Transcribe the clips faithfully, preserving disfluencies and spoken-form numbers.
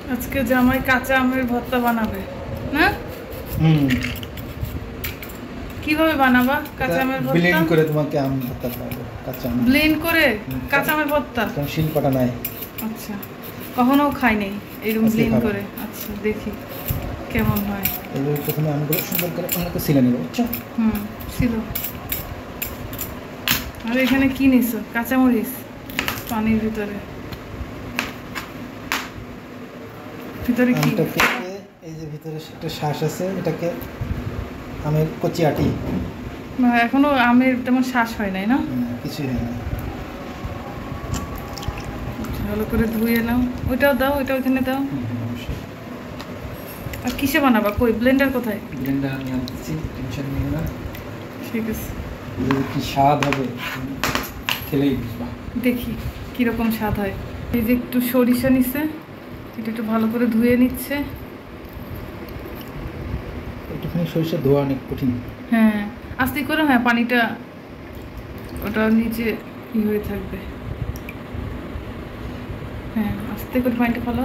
আজকে জামাই কাঁচা আমের ভর্তা বানাবে না? হুম। কিভাবে বানাবা কাঁচা আমের ভর্তা? ব্লেন্ড করে তোমাকে আম ভর্তা খাওয়াবো, কাঁচা আম। ব্লেন্ড করে কাঁচা আমের ভর্তা? কারণ শিলপাটা নাই। আচ্ছা, কখনো খাই নাই এরকম ব্লেন্ড করে। আচ্ছা, দেখি কেমন হয়। এগুলো প্রথমে আমগুলো সুন্দর করে আমাকে ছিলে নেব, বুঝছো? হুম, ছিল। আর এখানে কি নিছো? কাঁচামরিচ পানির ভিতরে। ভিতরে কি? আমটা কেটে এই যে ভিতরে একটা শ্বাস আছে, এটাকে আমের কচি আটি। না, এখনো আমের তেমন শ্বাস হয় নাই না? কিছুই হয় না। ভালো করে ধুয়ে নাও। ওইটাও দাও, ওইটা ওইখানে দাও। আর কিসে বানাবা? কই ব্লেন্ডার কোথায়? ব্লেন্ডার আমি আনতেছি, টেনশন নিও না। ঠিক আছে, কি স্বাদ হবে খেলেই বুঝবা। দেখি কীরকম স্বাদ হয়। এই যে একটু সরিষা নিচ্ছে, এটা একটু ভালো করে ধুয়ে নিচ্ছে। একটুখানি সরিষা ধোয়া অনেক কঠিন। হ্যাঁ, আস্তে করে। হ্যাঁ, পানিটা ওটা নিচে ই হয়ে থাকবে। হ্যাঁ, আস্তে করে পানিটা ফেলাও।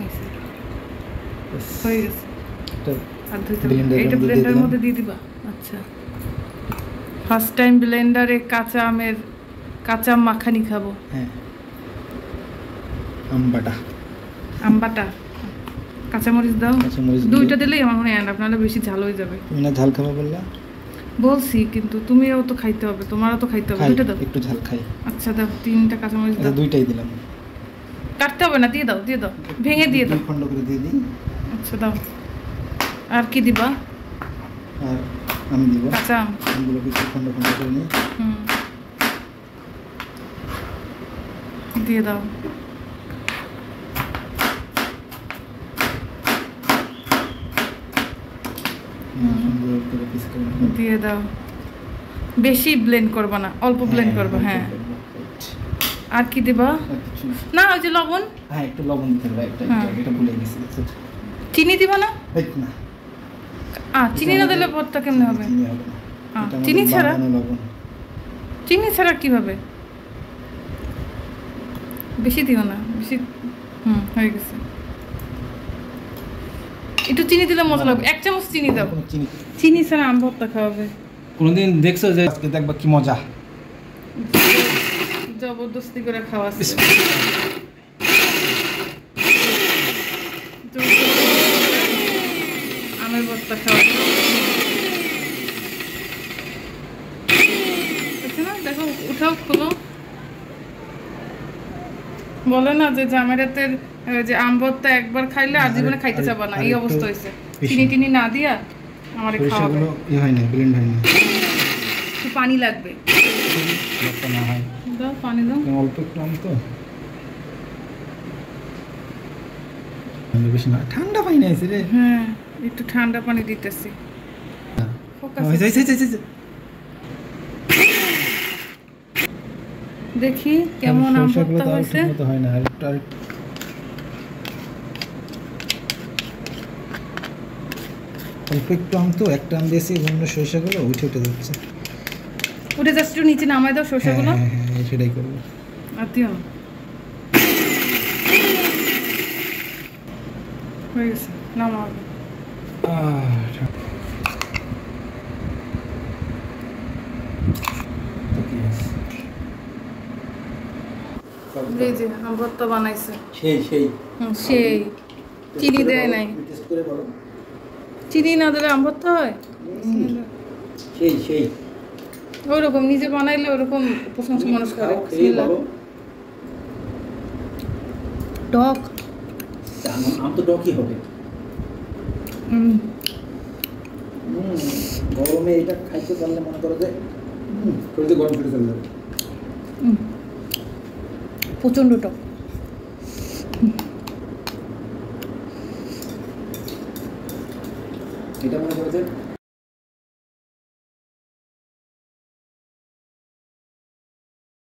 হয়ে গেছে। আর ধুইতে হবে। এইটা ব্লেন্ডারের মধ্যে দিয়ে দিবা? আচ্ছা, ফার্স্ট টাইম ব্লেন্ডারে কাঁচা আমের কাঁচা আম মাখানি খাবো। হ্যাঁ, আম বাটা। আম বাটা, কাঁচামরিচ দাও। দুইটা দিলেই আমার মনে হয় আপনারা বেশি ঝাল হয়ে যাবে। তুমি না ঝাল খাবা বললা? বলছি, কিন্তু তুমিও তো খাইতে হবে, তোমারও তো খাইতে হবে। দুইটা দাও। একটু ঝাল খাই। আচ্ছা দাও, তিনটা কাঁচামরিচ দাও। দুইটাই দিলাম। কাটতে হবে না, দিয়ে দাও, দিয়ে দাও, ভেঙে দিয়ে দাও। খন্ড করে দিয়ে দিই। আচ্ছা দাও। আর কি দিবা? আর আম দিব। কাঁচা আম। আমগুলোকে একটু খন্ড খন্ড করে নিই। হুম, দিয়ে দাও। দিয়ে দাও। বেশি ব্লেন্ড করবা না, অল্প ব্লেন্ড করবা। হ্যাঁ, আর কি দিবা? না, ওই যে লবণ। হ্যাঁ, একটু লবণ দিতে হবে। একটা এটা ভুলে গেছি। চিনি দিবা না? না, আ চিনি না দিলে ভর্তা কেমনে হবে? চিনি হবে না। চিনি ছাড়া? লবণ। চিনি ছাড়া কিভাবে? বেশি দিও না, বেশি। হুম, হয়ে গেছে। একটু চিনি দিলে মজা লাগবে। এক চামচ চিনি দাও। চিনি চিনি ছাড়া আম ভর্তা খাওয়াবে। কোনদিন দেখছো যে? আজকে দেখবা কি মজা। জবরদস্তি করে খাওয়াচ্ছে। আমের ভর্তা খাওয়াচ্ছে না? দেখো, উঠাও, খুলো। বলে না যে জামাইরাতের যে আম ভর্তা একবার খাইলে আর জীবনে খাইতে চাবা না, এই অবস্থা হয়েছে। চিনি টিনি না দিয়া আমার খাওয়াবে। ই হয় না, ব্লেন্ড হয় না। একটু পানি লাগবে। না হয়, দাও পানি দাও। অল্প একটু আম তো, বেশি না। ঠান্ডা পানি আছে রে। হ্যাঁ, একটু ঠান্ডা পানি দিতেছি। দেখি কেমন আম ভর্তা হয়েছে। হয় না, আরেকটু অল্প একটু আম তো, একটা আম দিয়েছি, অন্য সরিষাগুলো উঠে উঠে যাচ্ছে। উঠে যাচ্ছে, একটু নিচে নামাই দাও সরিষাগুলো। হ্যাঁ হ্যাঁ, সেটাই করবো। আর দিও না, হয়ে গেছে, নামাও। এই যে আম ভর্তা বানাইছে। সেই সেই সেই চিনি দেয় নাই। চিনি না দিলে আম ভর্তা হয়? সেই সেই ওরকম নিজে বানাইলে ওরকম প্রশংসা মানুষ করে। টক আম তো টকই হবে। গরমে এটা খাইতে পারলে মনে করো যে শরীরে গরম ফিরে চলে যাবে। প্রচণ্ড টক। এটা মনে করো যে